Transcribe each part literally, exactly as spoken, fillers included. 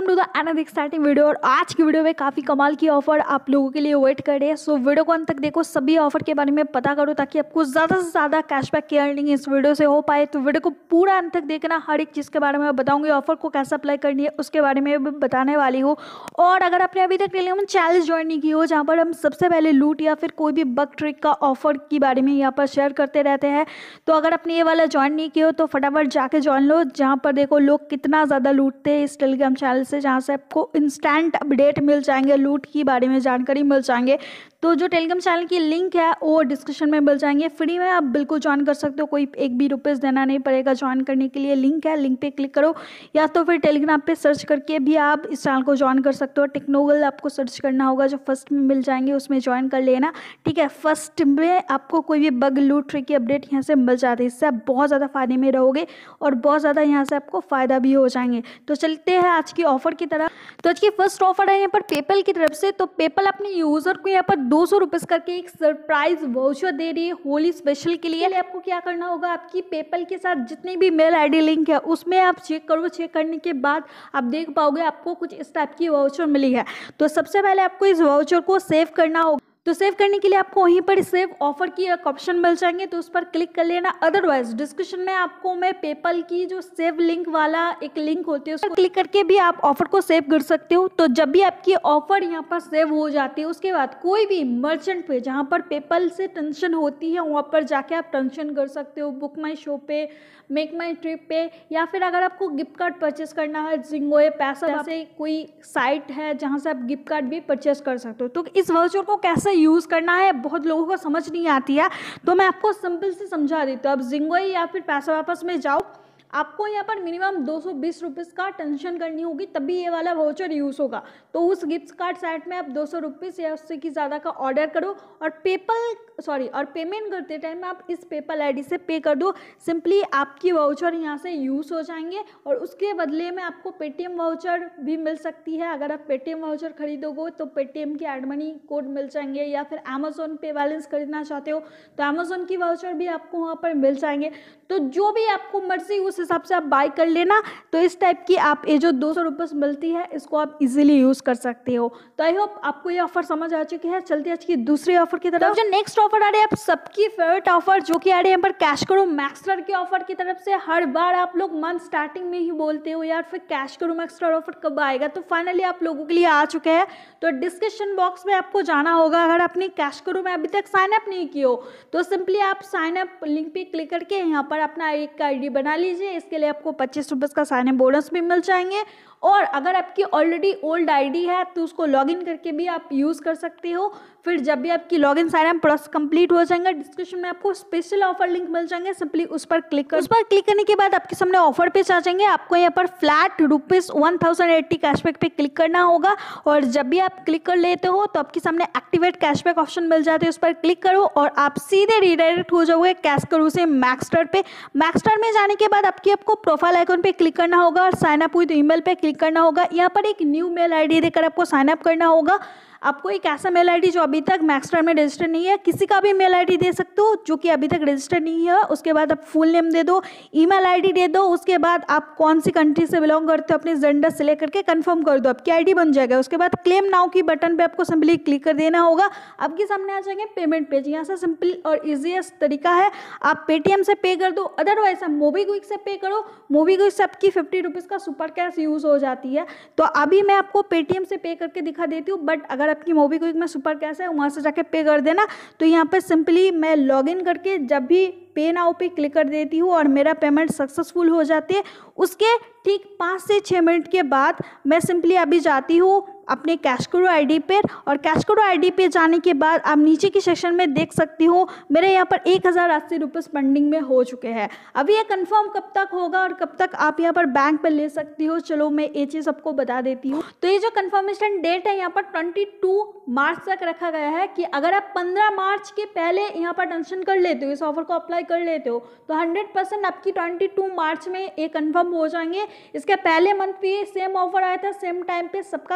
To the another exciting video. और आज की वीडियो में काफ़ी कमाल की ऑफर आप लोगों के लिए वेट कर रहे हैं। सो वीडियो को अंत तक देखो, सभी ऑफर के बारे में पता करो ताकि आपको ज़्यादा से ज़्यादा कैशबैक की अर्निंग इस वीडियो से हो पाए। तो वीडियो को पूरा अंत तक देखना, हर एक चीज़ के बारे में बताऊंगी, ऑफर को कैसे अप्लाई करनी है उसके बारे में भी बताने वाली हूँ। और अगर आपने अभी तक टेलीग्राम चैनल ज्वाइन नहीं की हो, जहाँ पर हम सबसे पहले लूट या फिर कोई भी बग ट्रिक का ऑफर के बारे में यहाँ पर शेयर करते रहते हैं, तो अगर आपने ये वाला ज्वाइन नहीं किया हो तो फटाफट जाके ज्वाइन लो। जहाँ पर देखो लोग कितना ज़्यादा लूटते हैं इस टेलीग्राम चैनल से, जहाँ से आपको इंस्टेंट अपडेट मिल जाएंगे, लूट के बारे में जानकारी मिल जाएंगे। तो जो टेलीग्राम चैनल की लिंक है वो डिस्क्रिप्शन में मिल जाएंगे, फ्री में आप बिल्कुल ज्वाइन कर सकते हो, कोई एक भी रुपीज़ देना नहीं पड़ेगा ज्वाइन करने के लिए। लिंक है, लिंक पे क्लिक करो, या तो फिर टेलीग्राम पे सर्च करके भी आप इस चैनल को ज्वाइन कर सकते हो। टेक्नोगल आपको सर्च करना होगा, जो फर्स्ट में मिल जाएंगे उसमें ज्वाइन कर लेना, ठीक है। फर्स्ट में आपको कोई भी बग लूट ट्रिक की अपडेट यहाँ से मिल जाती है, इससे आप बहुत ज़्यादा फायदे में रहोगे और बहुत ज़्यादा यहाँ से आपको फ़ायदा भी हो जाएंगे। तो चलते हैं आज की ऑफर की तरफ। तो आज की फर्स्ट ऑफर है यहाँ पर पेपल की तरफ से। तो पेपल अपने यूज़र को यहाँ पर दो सौ रुपीज़ करके एक सरप्राइज वाउचर दे रही है होली स्पेशल के लिए। आपको क्या करना होगा, आपकी पेपल के साथ जितनी भी मेल आईडी लिंक है उसमें आप चेक करो, चेक करने के बाद आप देख पाओगे आपको कुछ इस टाइप की वाउचर मिली है। तो सबसे पहले आपको इस वाउचर को सेव करना होगा। तो सेव करने के लिए आपको वहीं पर सेव ऑफर की एक ऑप्शन मिल जाएंगे, तो उस पर क्लिक कर लेना। अदरवाइज डिस्क्रिप्शन में आपको मैं पेपल की जो सेव लिंक वाला एक लिंक होती है उस पर क्लिक करके भी आप ऑफर को सेव कर सकते हो। तो जब भी आपकी ऑफर यहाँ पर सेव हो जाती है उसके बाद कोई भी मर्चेंट पे जहाँ पर पेपल से टेंशन होती है वहाँ पर जाके आप टेंशन कर सकते हो, बुक माई शो पे, मेक माई ट्रिप पे, या फिर अगर आपको गिफ्ट कार्ड परचेस करना है जिंगो पैसा से कोई साइट है जहाँ से आप गिफ्ट कार्ड भी परचेस कर सकते हो। तो इस वाउचर को कैसे यूज़ करना है बहुत लोगों को समझ नहीं आती है, तो मैं आपको सिंपल से समझा देती हूँ। अब जिंगो या फिर पैसा वापस में जाओ, आपको यहाँ पर मिनिमम दो सौ बीस रुपीज़ का टेंशन करनी होगी, तभी ये वाला वाउचर यूज़ होगा। तो उस गिफ्ट कार्ड साइट में आप दो सौ रुपीज़ या उससे की ज़्यादा का ऑर्डर करो और पेपल सॉरी और पेमेंट करते टाइम आप इस पेपल आईडी से पे कर दो। सिंपली आपकी वाउचर यहाँ से यूज़ हो जाएंगे और उसके बदले में आपको पेटीएम वाउचर भी मिल सकती है। अगर आप पेटीएम वाउचर खरीदोगे तो पेटीएम के एड मनी कोड मिल जाएंगे, या फिर अमेजोन पे बैलेंस खरीदना चाहते हो तो अमेजोन की वाउचर भी आपको वहाँ पर मिल जाएंगे। तो जो भी आपको मर्जी उस हिसाब से आप बाय कर लेना। तो इस टाइप की आप ये जो दो सौ रुपये मिलती है इसको आप इजीली यूज़ कर सकते हो। तो आई होप आपको ये ऑफर समझ आ चुकी है। चलते आज की दूसरी ऑफर की तरफ। जो नेक्स्ट ऑफर आ रही है आप सबकी फेवरेट ऑफर, जो कि आ रही है यहाँ पर कैश करो मैक्सटर की ऑफर की तरफ से। हर बार आप लोग मंथ स्टार्टिंग में ही बोलते हो यार फिर कैश करो मैक्सटर ऑफर कब आएगा, तो फाइनली आप लोगों के लिए आ चुके हैं। तो डिस्क्रिप्शन बॉक्स में आपको जाना होगा, अगर आपने कैश करो में अभी तक साइन अप नहीं किया हो तो सिंपली आप साइन अप लिंक पे क्लिक करके यहाँ पर अपना एक आईडी बना लीजिए। इसके लिए आपको पच्चीस रुपये का साइन अप बोनस भी मिल जाएंगे, और अगर आपकी ऑलरेडी ओल्ड आईडी है तो उसको लॉगिन करके भी आप यूज़ कर सकते हो। फिर जब भी आपकी login sign up process complete हो जाएगा, डिस्क्रिप्शन में आपको स्पेशल ऑफर लिंक मिल जाएंगे, सिंपली उस पर क्लिक कर उस पर क्लिक करने के बाद आपके सामने ऑफर पेज आ जाएंगे। आपको यहाँ पर flat rupees one thousand eighty cashback पे क्लिक करना होगा, और जब भी आप क्लिक कर लेते हो तो आपके सामने एक्टिवेट कैशबैक ऑप्शन मिल जाते हैं, उस पर क्लिक करो और आप सीधे रिडायरेक्ट हो जाओगे कैश करो से मैक्सटर पे। मैक्सटर में जाने के बाद आपकी आपको प्रोफाइल आइकन पे क्लिक करना होगा और साइन अप विद ईमेल पे क्लिक करना होगा। यहाँ पर एक न्यू मेल आईडी देकर आपको साइन अप करना होगा। आपको एक ऐसा मेल आईडी जो अभी तक मैक्सटर में रजिस्टर नहीं है, किसी का भी मेल आईडी दे सकते हो जो कि अभी तक रजिस्टर नहीं है। उसके बाद आप फुल नेम दे दो, ईमेल आईडी दे दो, उसके बाद आप कौन सी कंट्री से बिलोंग करते हो अपने जेंडर सिलेक्ट करके कंफर्म कर दो, आपकी आईडी बन जाएगा। उसके बाद क्लेम नाउ की बटन पे आपको सिंपली क्लिक कर देना होगा। आपके सामने आ जाएंगे पेमेंट पेज। यहाँ से सिंपल और ईजीएस्ट तरीका है, आप पेटीएम से पे कर दो, अदरवाइज आप मोबीक्विक से पे करो। मोबीक्विक से आपकी फिफ्टी रुपीज़ का सुपर कैश यूज़ हो जाती है। तो अभी मैं आपको पेटीएम से पे करके दिखा देती हूँ, बट अगर आपकी मोबीक्विक में सुपर कैश है वहाँ से जाके पे कर देना। तो यहाँ पर सिंपली मैं लॉगिन करके जब भी पे नाउ पे क्लिक कर देती हूँ और मेरा पेमेंट सक्सेसफुल हो जाती है, उसके ठीक पाँच से छः मिनट के बाद मैं सिंपली अभी जाती हूँ अपने कैश करो आईडी पर, और कैश करो आईडी पे जाने के बाद आप नीचे की सेक्शन में देख सकती हो मेरे यहाँ पर एक हज़ार अस्सी रुपये पेंडिंग में हो चुके हैं। अभी ये कंफर्म कब तक होगा और कब तक आप यहाँ पर बैंक पर ले सकती हो, चलो मैं ये चीज़ आपको बता देती हूँ। तो ये जो कंफर्मेशन डेट है यहाँ पर बाईस मार्च तक रखा गया है कि अगर आप पंद्रह मार्च के पहले यहाँ पर टेंशन कर लेते हो, इस ऑफर को अप्लाई कर लेते हो, तो हंड्रेड परसेंट आपकी बाईस मार्च में ये कंफर्म हो जाएंगे। इसके पहले मंथ भी सेम ऑफर आया था, सेम टाइम पे सबका कंफर्म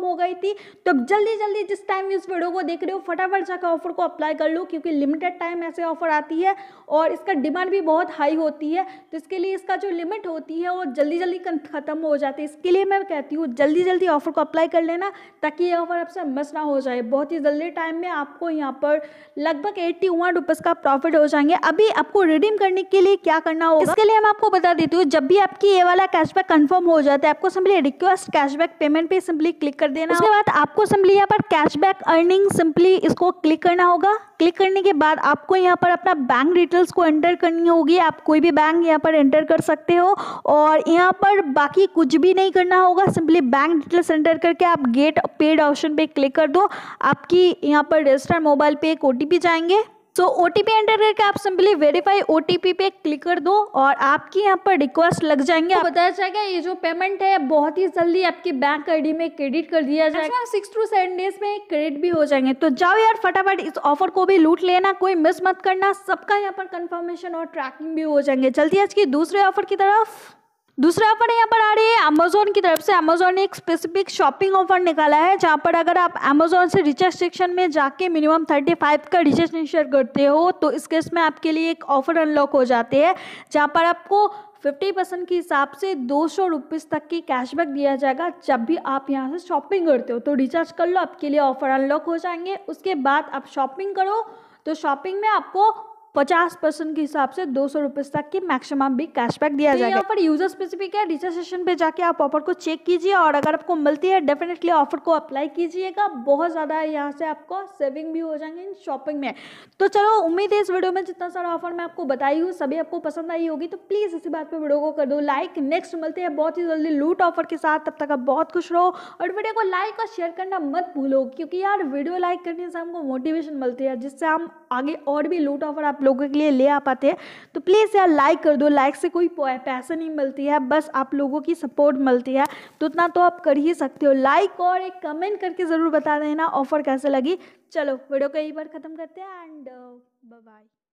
हो गई थी। तो अब जल्दी जल्दी जिस टाइम इस वीडियो को देख रहे हो फटाफट जाकर ऑफर को अप्लाई कर लो, क्योंकि लिमिटेड टाइम ऐसे ऑफर आती है और इसका डिमांड भी बहुत हाई होती है। तो इसके लिए इसका जो लिमिट होती है वो जल्दी जल्दी खत्म हो जाती है। इसके लिए मैं कहती हूँ जल्दी जल्दी ऑफर को अप्लाई कर लेना, ताकि ये ऑफर आपसे मिस ना हो जाए। बहुत ही जल्दी टाइम में आपको यहाँ पर लगभग एट्टी वन रुपीज़ का प्रॉफिट हो जाएंगे। अभी आपको रिडीम करने के लिए क्या करना होगा, इसके लिए मैं आपको बता देती हूँ। जब भी आपकी ये वाला कैशबैक कंफर्म हो जाता है, आपको सिंपली रिक्वेस्ट कैशबैक पेमेंट पे सिंपली क्लिक कर देना। उसके बाद आपको सिंपली यहाँ पर कैशबैक अर्निंग सिंपली इसको क्लिक करना होगा। क्लिक करने के बाद आपको यहाँ पर अपना बैंक डिटेल्स को एंटर करनी होगी। आप कोई भी बैंक यहाँ पर एंटर कर सकते हो और यहाँ पर बाकी कुछ भी नहीं करना होगा। सिंपली बैंक डिटेल्स एंटर करके आप गेट पेड ऑप्शन पे क्लिक कर दो। आपकी यहाँ पर रजिस्टर मोबाइल पे एक ओटीपी जाएंगे। So O T P enter करके आप simply verify O T P पे क्लिक कर दो और आपकी यहाँ पर रिक्वेस्ट लग जाएंगे। तो बताया जाएगा ये जो पेमेंट है बहुत ही जल्दी आपकी बैंक आईडी में क्रेडिट कर दिया जाएगा। सिक्स टू सेवन डेज में क्रेडिट भी हो जाएंगे। तो जाओ यार फटाफट इस ऑफर को भी लूट लेना, कोई मिस मत करना। सबका यहाँ पर कंफर्मेशन और ट्रैकिंग भी हो जाएंगे। चलती है आज की दूसरे ऑफर की तरफ। दूसरा ऑफर यहाँ पर आ रही है अमेजोन की तरफ से। अमेजोन ने एक स्पेसिफिक शॉपिंग ऑफर निकाला है, जहाँ पर अगर आप अमेजोन से रिचार्ज सेक्शन में जाके मिनिमम थर्टी फाइव का रिचार्ज इंश्योर करते हो तो इस केस में आपके लिए एक ऑफर अनलॉक हो जाते हैं, जहाँ पर आपको फिफ्टी परसेंट के हिसाब से दो सौ रुपीज़ तक की कैशबैक दिया जाएगा जब भी आप यहाँ से शॉपिंग करते हो। तो रिचार्ज कर लो, आपके लिए ऑफर अनलॉक हो जाएंगे। उसके बाद आप शॉपिंग करो तो शॉपिंग में आपको पचास परसेंट के हिसाब से दो सौ रुपये तक की मैक्सिमम भी कैशबैक दिया जाएगा। यहाँ पर यूजर स्पेसिफिक है। रिचार्ज सेशन पे जाके आप ऑफर को चेक कीजिए और अगर आपको मिलती है डेफिनेटली ऑफर को अप्लाई कीजिएगा। बहुत ज़्यादा यहाँ से आपको सेविंग भी हो जाएंगे इन शॉपिंग में। तो चलो, उम्मीद है इस वीडियो में जितना सारा ऑफर मैं आपको बताई हूँ सभी आपको पसंद आई होगी। तो प्लीज़ इसी बात पर वीडियो को कर दो लाइक। नेक्स्ट मिलते हैं बहुत ही जल्दी लूट ऑफर के साथ। तब तक आप बहुत खुश रहो और वीडियो को लाइक और शेयर करना मत भूलो, क्योंकि यार वीडियो लाइक करने से हमको मोटिवेशन मिलती है, जिससे हम आगे और भी लूट ऑफर आप लोगों के लिए ले आ पाते हैं। तो प्लीज़ यार लाइक कर दो। लाइक से कोई पैसा नहीं मिलती है, बस आप लोगों की सपोर्ट मिलती है। तो उतना तो आप कर ही सकते हो। लाइक और एक कमेंट करके ज़रूर बता देना ऑफर कैसे लगी। चलो वीडियो को यहीं पर ख़त्म करते हैं एंड बाय बाय।